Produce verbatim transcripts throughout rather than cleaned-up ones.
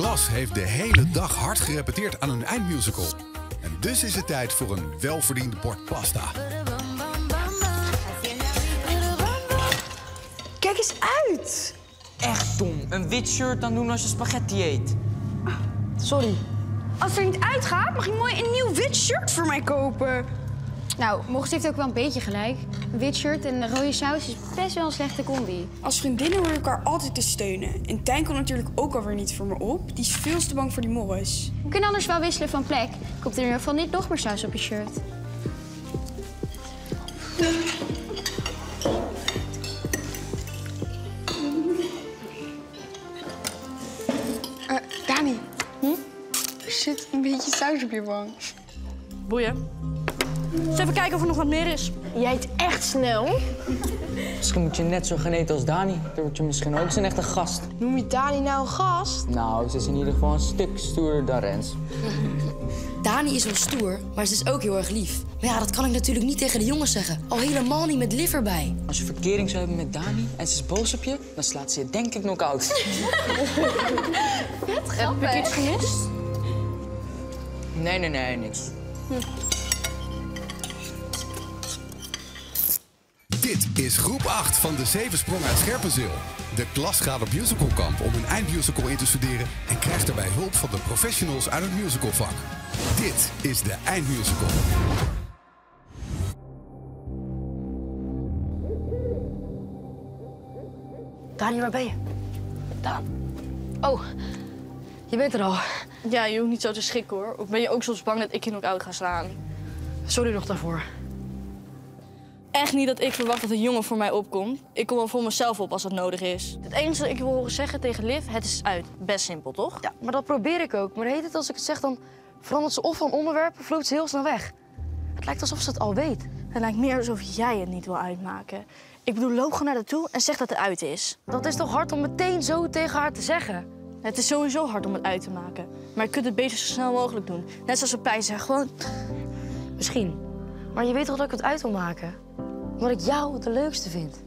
klas heeft de hele dag hard gerepeteerd aan hun eindmusical. En dus is het tijd voor een welverdiend bord pasta. Kijk eens uit! Echt dom. Een wit shirt aan doen als je spaghetti eet. Sorry. Als het er niet uitgaat, mag je mooi een nieuw wit shirt voor mij kopen. Nou, Mogens heeft ook wel een beetje gelijk. Een wit shirt en een rode saus is best wel een slechte combi. Als vriendinnen horen elkaar altijd te steunen. En Tijn komt natuurlijk ook alweer niet voor me op. Die is veel te bang voor die Morris. We kunnen anders wel wisselen van plek. Komt er in ieder geval niet nog meer saus op je shirt. Uh, Dani. Hm? Er zit een beetje saus op je wang. Boeien. Eens even kijken of er nog wat meer is. Jij eet echt snel. Misschien moet je net zo gaan eten als Dani. Dan word je misschien ook zijn echte gast. Noem je Dani nou een gast? Nou, ze is in ieder geval een stuk stoerder dan Rens. Dani is wel stoer, maar ze is ook heel erg lief. Maar ja, dat kan ik natuurlijk niet tegen de jongens zeggen. Al helemaal niet met Liv erbij. Als je verkering zou hebben met Dani en ze is boos op je, dan slaat ze je denk ik knock-out. Heb ik iets gemist? Nee, nee, nee, niks. Hm. Dit is groep acht van de Zevensprong uit Scherpenzeel. De klas gaat op musicalkamp om hun eindmusical in te studeren en krijgt daarbij hulp van de professionals uit het musicalvak. Dit is de eindmusical. Dani, waar ben je? Daar. Oh, je bent er al. Ja, je hoeft niet zo te schrikken, hoor. Of ben je ook soms bang dat ik je knock-out ga slaan? Sorry nog daarvoor. Echt niet dat ik verwacht dat een jongen voor mij opkomt. Ik kom wel voor mezelf op als dat nodig is. Het enige dat ik wil horen zeggen tegen Liv, het is uit. Best simpel, toch? Ja, maar dat probeer ik ook. Maar heet het als ik het zeg, dan verandert ze of van onderwerp of vloot ze heel snel weg. Het lijkt alsof ze het al weet. Het lijkt meer alsof jij het niet wil uitmaken. Ik bedoel, loop gewoon naar haar toe en zeg dat het uit is. Dat is toch hard om meteen zo tegen haar te zeggen? Het is sowieso hard om het uit te maken. Maar je kunt het beter zo snel mogelijk doen. Net zoals op pijn zeggen, gewoon... Misschien. Maar je weet toch dat ik het uit wil maken? Omdat ik jou de leukste vind.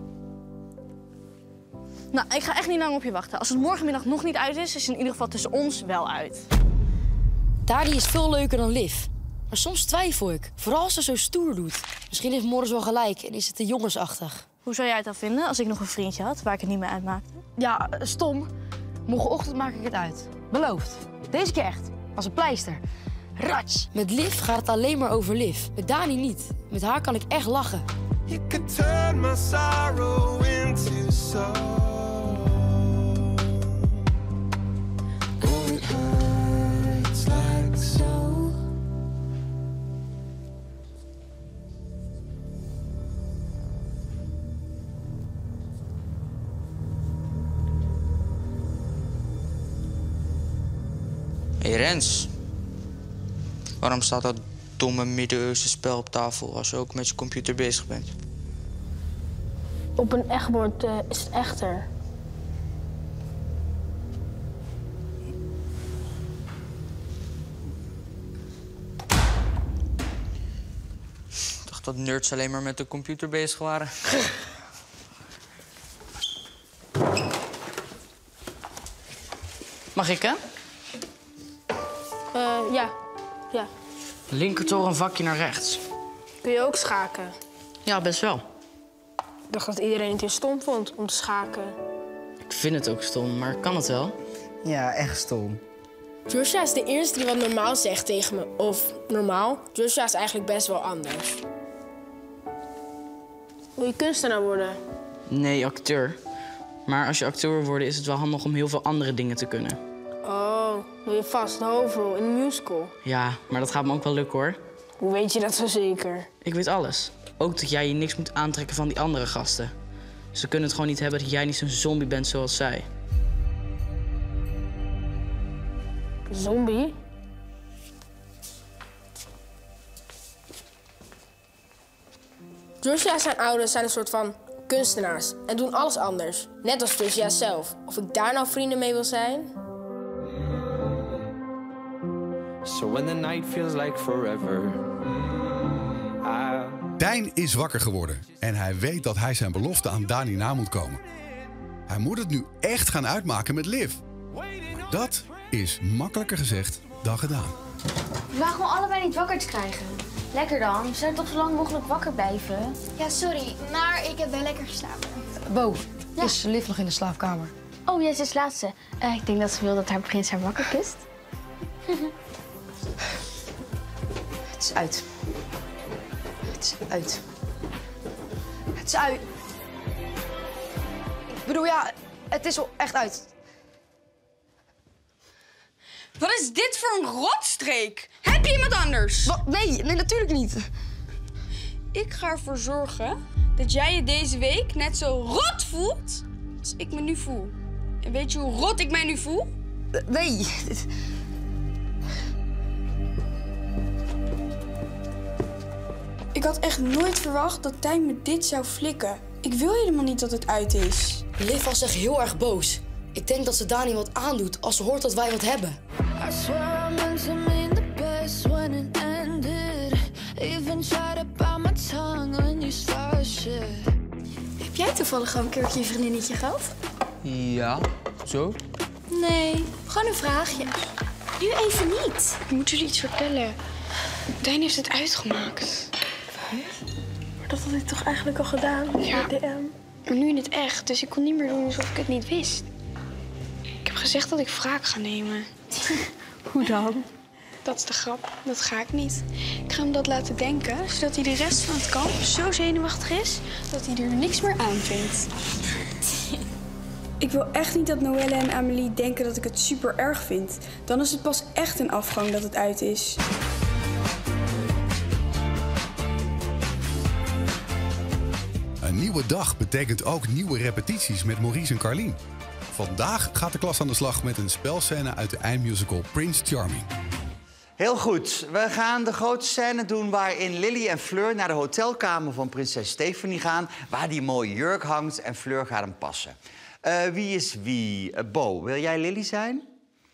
Nou, ik ga echt niet lang op je wachten. Als het morgenmiddag nog niet uit is, is het in ieder geval tussen ons wel uit. Dani is veel leuker dan Liv. Maar soms twijfel ik. Vooral als ze zo stoer doet. Misschien heeft Morris wel gelijk en is het te jongensachtig. Hoe zou jij het dan vinden als ik nog een vriendje had waar ik het niet mee uitmaakte? Ja, stom. Morgenochtend maak ik het uit. Beloofd. Deze keer echt. Als een pleister. Rats. Met Liv gaat het alleen maar over Liv. Met Dani niet. Met haar kan ik echt lachen. You could turn my sorrow into soul. Oh, it hurts like so. Hé, hey Rens. Waarom staat dat domme Midden-Oosten spel op tafel als je ook met je computer bezig bent? Op een echt bord uh, is het echter. Ik dacht dat nerds alleen maar met de computer bezig waren. Mag ik, hè? Uh, ja, ja. Linkertoren een vakje naar rechts. Kun je ook schaken? Ja, best wel. Ik dacht dat iedereen het weer stom vond om te schaken. Ik vind het ook stom, maar kan het wel? Ja, echt stom. Joshua is de eerste die wat normaal zegt tegen me. Of normaal, Joshua is eigenlijk best wel anders. Wil je kunstenaar worden? Nee, acteur. Maar als je acteur wil worden, is het wel handig om heel veel andere dingen te kunnen. Oh, wil je vast de hoofdrol in een musical? Ja, maar dat gaat me ook wel lukken, hoor. Hoe weet je dat zo zeker? Ik weet alles. Ook dat jij je niks moet aantrekken van die andere gasten. Ze kunnen het gewoon niet hebben dat jij niet zo'n zombie bent zoals zij. Zombie? Joshua en zijn ouders zijn een soort van kunstenaars en doen alles anders. Net als Joshua zelf. Of ik daar nou vrienden mee wil zijn? So when the night feels like forever. I... Tijn is wakker geworden en hij weet dat hij zijn belofte aan Dani na moet komen. Hij moet het nu echt gaan uitmaken met Liv. Maar dat is makkelijker gezegd dan gedaan. We waren gewoon allebei niet wakker te krijgen. Lekker dan. We zouden toch zo lang mogelijk wakker blijven? Ja, sorry, maar ik heb wel lekker geslapen. Bo, Ja. is Liv nog in de slaapkamer? Oh, jij is het laatste. Uh, ik denk dat ze wil dat haar prins haar wakker kust. Het is uit. Het is uit. Het is uit. Ik bedoel, ja, het is wel echt uit. Wat is dit voor een rotstreek? Heb je iemand anders? Wat? Nee, nee, natuurlijk niet. Ik ga ervoor zorgen dat jij je deze week net zo rot voelt als ik me nu voel. En weet je hoe rot ik mij nu voel? Nee. Ik had echt nooit verwacht dat Tijn me dit zou flikken. Ik wil helemaal niet dat het uit is. Liv was echt heel erg boos. Ik denk dat ze Dani wat aandoet als ze hoort dat wij wat hebben. I swear I meant to mean the best when it ended. Even tried to bite my tongue when you started shit. Heb jij toevallig gewoon een keertje je vriendinnetje gehad? Ja, zo? Nee, gewoon een vraagje. Nu even niet. Ik moet jullie iets vertellen. Tijn heeft het uitgemaakt. Maar dat had ik toch eigenlijk al gedaan? Ja. De D M. Maar nu in het echt, dus ik kon niet meer doen alsof ik het niet wist. Ik heb gezegd dat ik wraak ga nemen. Hoe dan? Dat is de grap. Dat ga ik niet. Ik ga hem dat laten denken, zodat hij de rest van het kamp zo zenuwachtig is dat hij er niks meer aan vindt. Ik wil echt niet dat Noelle en Amélie denken dat ik het super erg vind. Dan is het pas echt een afgang dat het uit is. Een nieuwe dag betekent ook nieuwe repetities met Maurice en Carlien. Vandaag gaat de klas aan de slag met een spelscène uit de eindmusical Prince Charming. Heel goed. We gaan de grote scène doen waarin Lily en Fleur naar de hotelkamer van prinses Stephanie gaan, waar die mooie jurk hangt en Fleur gaat hem passen. Uh, wie is wie? Uh, Bo, wil jij Lily zijn?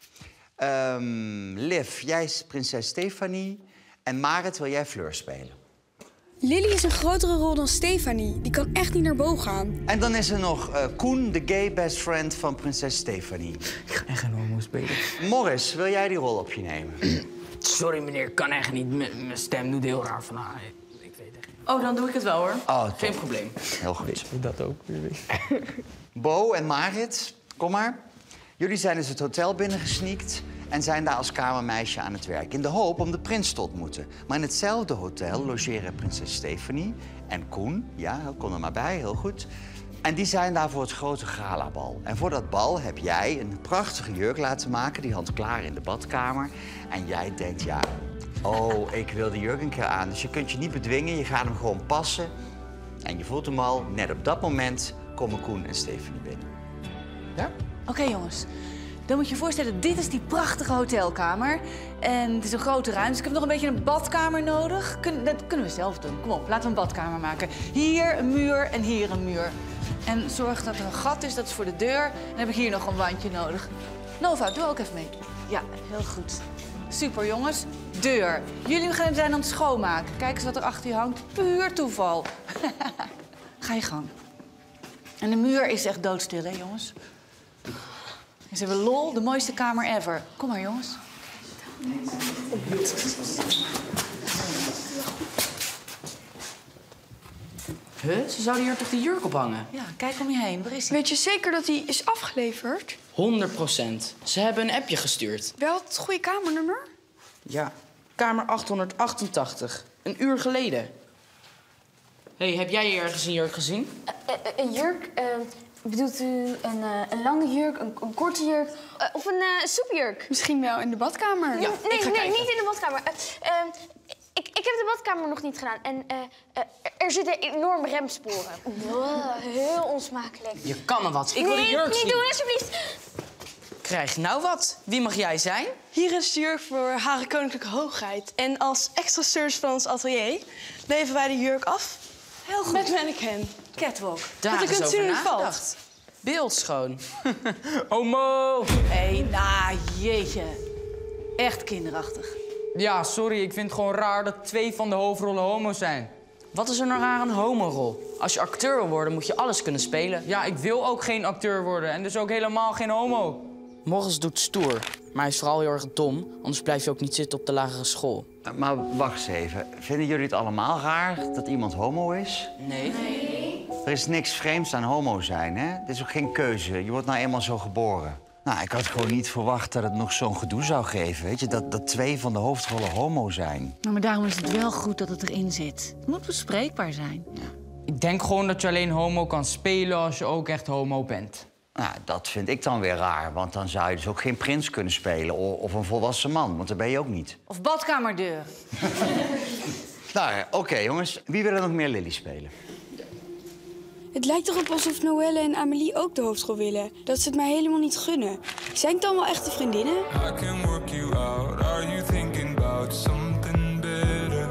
Um, Liv, jij is prinses Stephanie. En Marit, wil jij Fleur spelen? Lily is een grotere rol dan Stephanie. Die kan echt niet naar Bo gaan. En dan is er nog uh, Koen, de gay best friend van prinses Stephanie. Ik ga echt geen homo spelen. Morris, wil jij die rol op je nemen? Sorry meneer, kan echt niet. Mijn stem doet heel raar van haar. Ik weet echt niet. Oh, dan doe ik het wel hoor. Oh, geen probleem. Heel goed. Dat ook. Bo en Marit, kom maar. Jullie zijn dus het hotel binnengesneakt en zijn daar als kamermeisje aan het werk. In de hoop om de prins te ontmoeten. Maar in hetzelfde hotel logeren prinses Stephanie en Koen. Ja, kom er maar bij, heel goed. En die zijn daar voor het grote galabal. En voor dat bal heb jij een prachtige jurk laten maken. Die hangt klaar in de badkamer. En jij denkt, ja, oh, ik wil die jurk een keer aan. Dus je kunt je niet bedwingen, je gaat hem gewoon passen. En je voelt hem al, net op dat moment komen Koen en Stephanie binnen. Ja? Oké, okay, jongens. Dan moet je je voorstellen, dit is die prachtige hotelkamer. En het is een grote ruimte, dus ik heb nog een beetje een badkamer nodig. Kun, dat kunnen we zelf doen. Kom op, laten we een badkamer maken. Hier een muur en hier een muur. En zorg dat er een gat is, dat is voor de deur. En dan heb ik hier nog een wandje nodig. Nova, doe ook even mee. Ja, heel goed. Super, jongens. Deur. Jullie zijn aan het schoonmaken. Kijk eens wat er achter je hangt. Puur toeval. Ga je gang. En de muur is echt doodstil, hè, jongens? En ze hebben lol, de mooiste kamer ever. Kom maar, jongens. Huh? Ze zouden hier toch die jurk ophangen? Ja, kijk om je heen. Waar is hij? Weet je zeker dat hij is afgeleverd? honderd procent. Ze hebben een appje gestuurd. Wel het goede kamernummer? Ja, kamer achthonderdachtentachtig. Een uur geleden. Hé, hey, heb jij hier ergens een jurk gezien? Uh, uh, een jurk? Uh, bedoelt u een, uh, een lange jurk, een, een korte jurk uh, of een uh, soepjurk? Misschien wel in de badkamer. Ja, nee, nee, kijken. niet in de badkamer. Uh, uh, ik, ik heb de badkamer nog niet gedaan. En uh, uh, er zitten enorme remsporen. Wow, heel onsmakelijk. Je kan me wat. Ik wil nee, de jurk niet zien. doen, alsjeblieft. Krijg nou wat. Wie mag jij zijn? Hier is de jurk voor Hare Koninklijke Hoogheid. En als extra service van ons atelier leveren wij de jurk af. Heel goed. Met mannequin. Catwalk. Daar dat is de over cultuur nagedacht. valt. Beeldschoon. Homo! Hé, hey, nou, jeetje. Echt kinderachtig. Ja, sorry, ik vind het gewoon raar dat twee van de hoofdrollen homo's zijn. Wat is er nou raar aan een homorol? Als je acteur wil worden, moet je alles kunnen spelen. Ja, ik wil ook geen acteur worden en dus ook helemaal geen homo. Morris doet stoer. Maar hij is vooral heel erg dom, anders blijf je ook niet zitten op de lagere school. Maar wacht eens even. Vinden jullie het allemaal raar dat iemand homo is? Nee. nee. Er is niks vreemds aan homo zijn, hè? Het is ook geen keuze. Je wordt nou eenmaal zo geboren. Nou, ik had gewoon niet verwacht dat het nog zo'n gedoe zou geven. Weet je, dat, dat twee van de hoofdrollen homo zijn. Nou, maar daarom is het wel goed dat het erin zit. Het moet bespreekbaar zijn. Ja. Ik denk gewoon dat je alleen homo kan spelen als je ook echt homo bent. Nou, dat vind ik dan weer raar, want dan zou je dus ook geen prins kunnen spelen of een volwassen man, want dat ben je ook niet. Of badkamerdeur. Nou, oké okay, jongens, wie wil er nog meer Lily spelen? Het lijkt erop alsof Noelle en Amélie ook de hoofdrol willen. Dat ze het mij helemaal niet gunnen. Zijn het dan wel echte vriendinnen? I can work you out. Are you thinking about something better?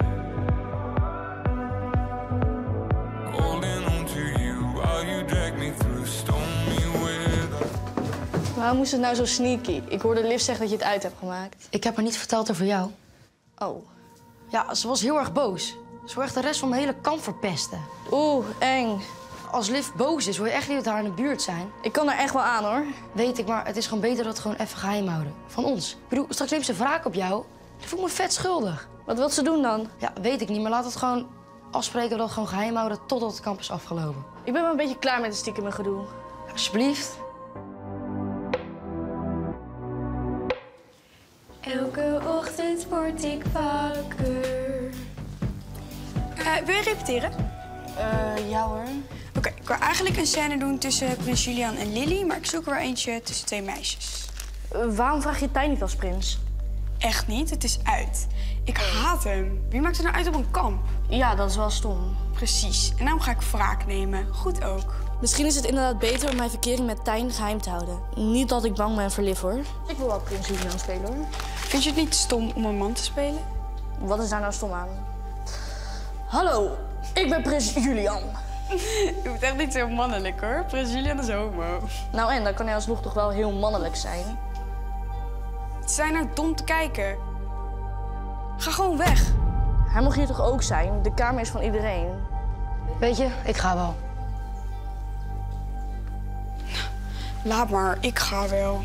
Holding on to you while you drag me through stormy weather. Waarom moest het nou zo sneaky? Ik hoorde Liv zeggen dat je het uit hebt gemaakt. Ik heb haar niet verteld over jou. Oh. Ja, ze was heel erg boos. Ze wil echt de rest van mijn hele kamp verpesten. Oeh, eng. Als Liv boos is, wil je echt niet met haar in de buurt zijn. Ik kan er echt wel aan, hoor. Weet ik, maar het is gewoon beter dat we het gewoon even geheim houden. Van ons. Ik bedoel, straks neemt ze wraak op jou. Dan voel ik me vet schuldig. Wat wil ze doen dan? Ja, weet ik niet, maar laat het gewoon afspreken dat we het gewoon geheim houden totdat het kamp is afgelopen. Ik ben wel een beetje klaar met het stiekem gedoe. Alsjeblieft. Elke ochtend word ik wakker. Uh, wil je repeteren? Uh, ja hoor. Oké, okay, ik wil eigenlijk een scène doen tussen prins Julian en Lily, maar ik zoek er wel eentje tussen twee meisjes. Uh, waarom vraag je Tijn niet als prins? Echt niet, het is uit. Ik haat hem. Wie maakt er nou uit op een kamp? Ja, dat is wel stom. Precies, en daarom ga ik wraak nemen. Goed ook. Misschien is het inderdaad beter om mijn verkering met Tijn geheim te houden. Niet dat ik bang ben voor Liv, hoor. Ik wil wel prins Julian spelen, hoor. Vind je het niet stom om een man te spelen? Wat is daar nou stom aan? Hallo, ik ben prins Julian. Je bent echt niet zo mannelijk, hoor. Prins Julian is homo. Nou en, dan kan hij alsnog toch wel heel mannelijk zijn. Zijn nou dom te kijken. Ga gewoon weg. Hij mag hier toch ook zijn? De kamer is van iedereen. Weet je, ik ga wel. Laat maar, ik ga wel.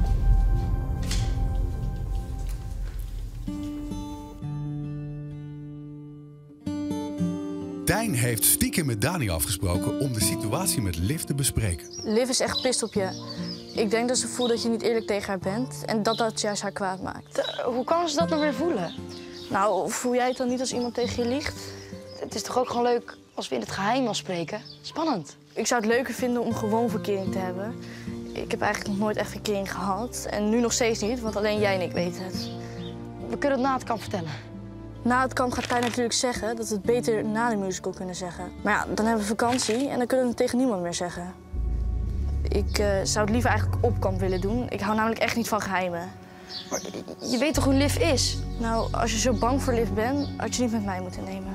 Tijn heeft stiekem met Dani afgesproken om de situatie met Liv te bespreken. Liv is echt pist op je. Ik denk dat ze voelt dat je niet eerlijk tegen haar bent en dat dat juist haar kwaad maakt. Uh, hoe kan ze dat nou weer voelen? Nou, voel jij het dan niet als iemand tegen je liegt? Het is toch ook gewoon leuk als we in het geheim afspreken? Spannend. Ik zou het leuker vinden om gewoon verkering te hebben. Ik heb eigenlijk nog nooit echt verkering gehad. En nu nog steeds niet, want alleen jij en ik weten het. We kunnen het na het kamp vertellen. Na het kamp gaat Tijn natuurlijk zeggen dat we het beter na de musical kunnen zeggen. Maar ja, dan hebben we vakantie en dan kunnen we het tegen niemand meer zeggen. Ik uh, zou het liever eigenlijk op kamp willen doen. Ik hou namelijk echt niet van geheimen. Maar je weet toch hoe Liv is? Nou, als je zo bang voor Liv bent, had je niet met mij moeten nemen.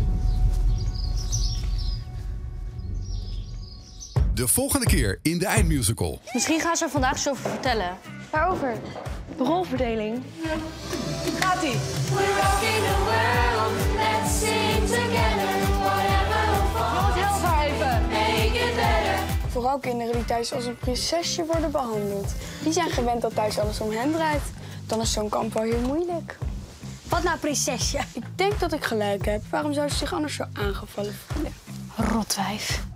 De volgende keer in de eindmusical. Misschien gaan ze er vandaag eens over vertellen. Waarover? De rolverdeling. Ja. Gaat-ie. We're rocking the world. Let's sing together. Whatever will fall. Help haar even. Make it better. Vooral kinderen die thuis als een prinsesje worden behandeld. Die zijn gewend dat thuis alles om hen draait. Dan is zo'n kamp wel heel moeilijk. Wat nou prinsesje? Ik denk dat ik gelijk heb. Waarom zou ze zich anders zo aangevallen voelen? Rotwijf.